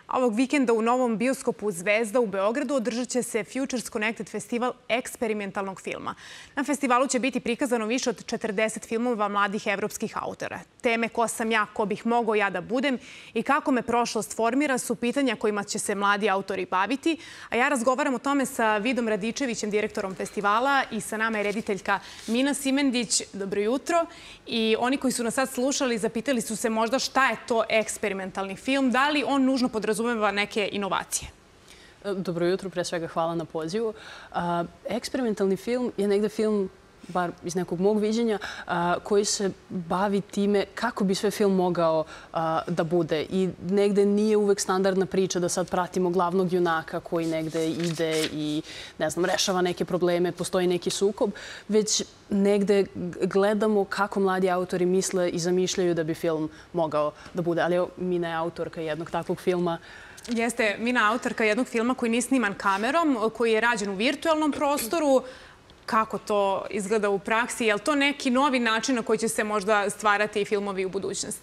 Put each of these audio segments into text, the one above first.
Ovog vikenda u novom bioskopu Zvezda u Beogradu održat će se Futures Connected festival eksperimentalnog filma. Na festivalu će biti prikazano više od 40 filmova mladih evropskih autora. Teme ko sam ja, ko bih mogao ja da budem i kako me prošlost formira su pitanja kojima će se mladi autori baviti. A ja razgovaram o tome sa Vidom Radičevićem, direktorom festivala, i sa nama je rediteljka Mina Simendić. Dobro jutro. I oni koji su nas sad slušali zapitali su se možda šta je to eksperimentalni film, da li on nužno podrazumeva neke inovacije? Dobro jutro, pre svega hvala na pozivu. Eksperimentalni film je negde film, bar iz nekog mog viđenja, koji se bavi time kako bi sve film mogao da bude. I negde nije uvek standardna priča da sad pratimo glavnog junaka koji negde ide i, ne znam, rešava neke probleme, postoji neki sukob, već negde gledamo kako mladi autori misle i zamišljaju da bi film mogao da bude. Ali Mina je autorka jednog takvog filma. Jeste, Mina autorka jednog filma koji nije sniman kamerom, koji je rađen u virtualnom prostoru. Kako to izgleda u praksi? Je li to neki novi način na koji će se možda stvarati filmovi u budućnosti?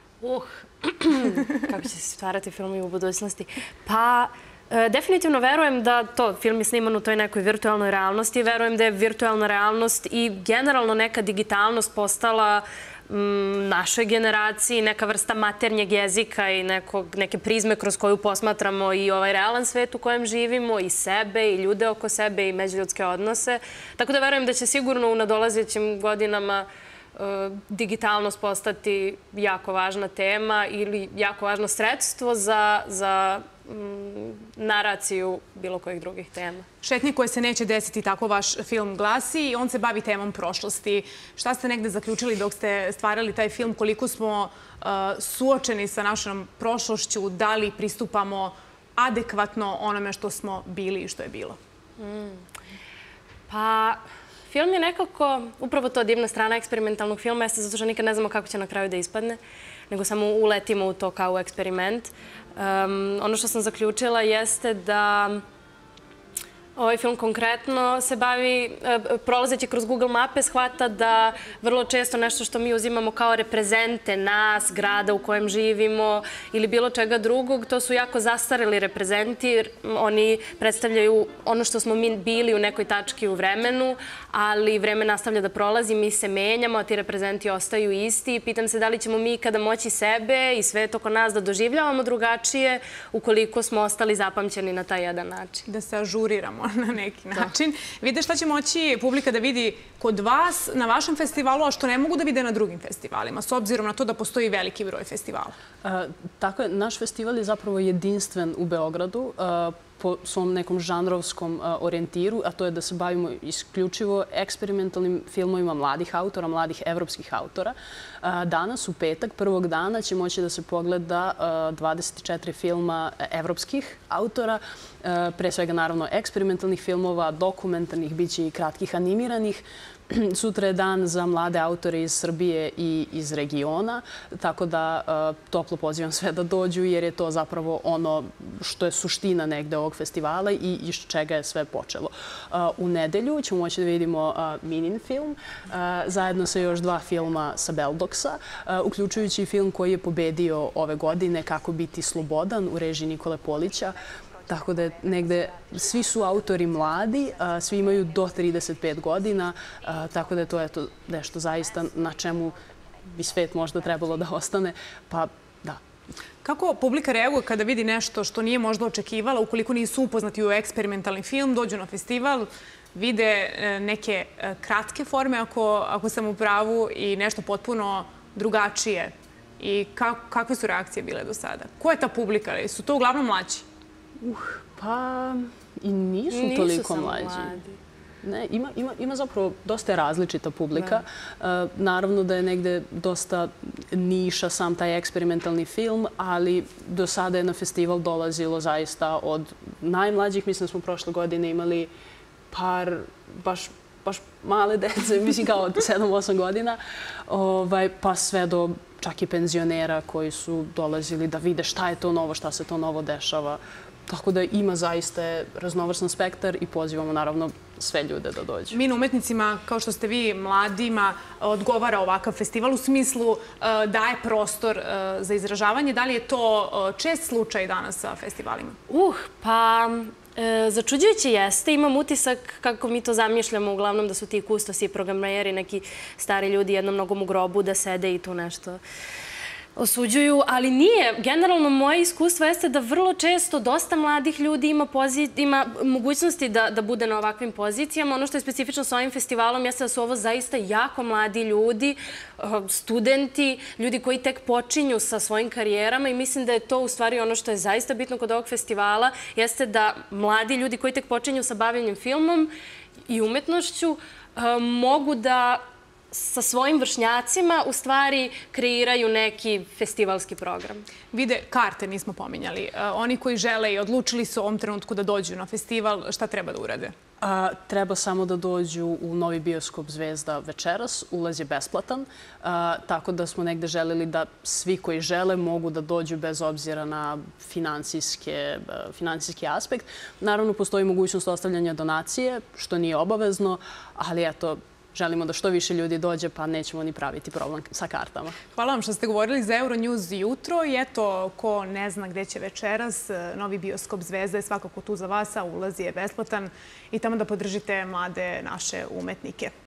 Kako će se stvarati filmovi u budućnosti? Pa, definitivno verujem da film je sniman u toj nekoj virtualnoj realnosti. Verujem da je virtualna realnost i generalno neka digitalnost postala našoj generaciji neka vrsta maternjeg jezika i neke prizme kroz koju posmatramo i ovaj realan svet u kojem živimo, i sebe, i ljude oko sebe, i međuljudske odnose. Tako da verujem da će sigurno u nadolazećim godinama digitalnost postati jako važna tema ili jako važno sredstvo za naraciju bilo kojih drugih tema. Šetnje koje se neće desiti, tako vaš film glasi, i on se bavi temom prošlosti. Šta ste negde zaključili dok ste stvarali taj film? Koliko smo suočeni sa našom prošlošću? Da li pristupamo adekvatno onome što smo bili i što je bilo? Pa, film je nekako, upravo to divna strana eksperimentalnog filma, jeste zato što nikad ne znamo kako će na kraju da ispadne, nego samo uletimo u to kao u eksperiment. Ono što sam zaključila jeste da ovaj film konkretno se bavi, prolazeći kroz Google mape, shvata da vrlo često nešto što mi uzimamo kao reprezente nas, grada u kojem živimo ili bilo čega drugog, to su jako zastareli reprezenti, jer oni predstavljaju ono što smo mi bili u nekoj tački u vremenu, ali vreme nastavlja da prolazi, mi se menjamo, a ti reprezenti ostaju isti. I pitam se da li ćemo mi ikada moći sebe i svet oko nas da doživljavamo drugačije ukoliko smo ostali zapamćeni na taj jedan način. Da se ažuriramo na neki način. Vide šta će moći publika da vidi kod vas na vašem festivalu, a što ne mogu da vide na drugim festivalima, s obzirom na to da postoji veliki broj festivala. Tako je, naš festival je zapravo jedinstven u Beogradu po svom nekom žanrovskom orijentiru, a to je da se bavimo isključivo eksperimentalnim filmovima mladih autora, mladih evropskih autora. Danas, u petak, prvog dana, će moći da se pogleda 24 filma evropskih autora, pre svega, naravno, eksperimentalnih filmova, dokumentarnih, bit će i kratkih animiranih. Sutra je dan za mlade autore iz Srbije i iz regiona, tako da toplo pozivam sve da dođu, jer je to zapravo ono što je suština negde ovog festivala i iz čega je sve počelo. U nedelju ćemo moći da vidimo Minin film, zajedno sa još 2 filma sa Beldoksa, uključujući i film koji je pobedio ove godine, Kako biti slobodan, u režiji Nikole Polića. Tako da negde svi su autori mladi, svi imaju do 35 godina, tako da je to nešto zaista na čemu bi svet možda trebalo da ostane, pa da. Kako publika reaguje kada vidi nešto što nije možda očekivala, ukoliko nisu upoznati u eksperimentalni film, dođu na festival, vide neke kratke forme, ako sam u pravu, i nešto potpuno drugačije? I kakve su reakcije bile do sada? Ko je ta publika? Su to uglavnom mlađi? Pa i nisu toliko mlađi. Ne, ima zapravo dosta različita publika. Naravno da je negde dosta niša sam taj eksperimentalni film, ali do sada je na festival dolazilo zaista od najmlađih. Mislim da smo prošle godine imali par baš male dece, mislim kao 7-8 godina, pa sve do čak i penzionera koji su dolazili da vide šta je to novo, šta se to novo dešava. Tako da ima zaista raznovrsan spektar i pozivamo naravno sve ljude da dođu. Mi na umetnicima, kao što ste vi, mladima, odgovara ovakav festival u smislu daje prostor za izražavanje. Da li je to čest slučaj danas sa festivalima? Pa začuđujuće jeste. Imam utisak, kako mi to zamišljamo, uglavnom da su ti kustosi i programeri, neki stari ljudi jednom nogom u grobu da sede i tu nešto osuđuju, ali nije. Generalno, moje iskustvo jeste da vrlo često dosta mladih ljudi ima mogućnosti da bude na ovakvim pozicijama. Ono što je specifično sa ovim festivalom jeste da su ovo zaista jako mladi ljudi, studenti, ljudi koji tek počinju sa svojim karijerama i mislim da je to u stvari ono što je zaista bitno kod ovog festivala, jeste da mladi ljudi koji tek počinju sa bavljenjem filmom i umetnošću mogu da sa svojim vršnjacima u stvari kreiraju neki festivalski program. Vide, karte nismo pominjali. Oni koji žele i odlučili su u ovom trenutku da dođu na festival, šta treba da urade? Treba samo da dođu u novi bioskop Zvezda večeras. Ulaz je besplatan, tako da smo negde želeli da svi koji žele mogu da dođu bez obzira na finansijski aspekt. Naravno, postoji mogućnost ostavljanja donacije, što nije obavezno, ali eto, želimo da što više ljudi dođe, pa nećemo ni praviti problem sa kartama. Hvala vam što ste govorili za Euronews jutro i eto, ko ne zna gde će večeras, novi bioskop Zvezda je svakako tu za vas, a ulaz je besplatan i tamo da podržite mlade naše umetnike.